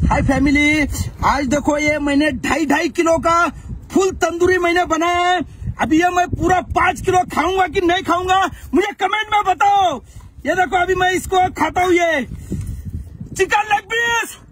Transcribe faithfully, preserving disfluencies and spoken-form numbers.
हाय family, आज देखो ये मैंने ढाई ढाई किलो का फुल तंदूरी मैंने बनाया है। अभी ये मैं पूरा पांच किलो खाऊंगा कि नहीं खाऊंगा मुझे कमेंट में बताओ। ये देखो अभी मैं इसको खाता हूँ, ये चिकन लेग पीस।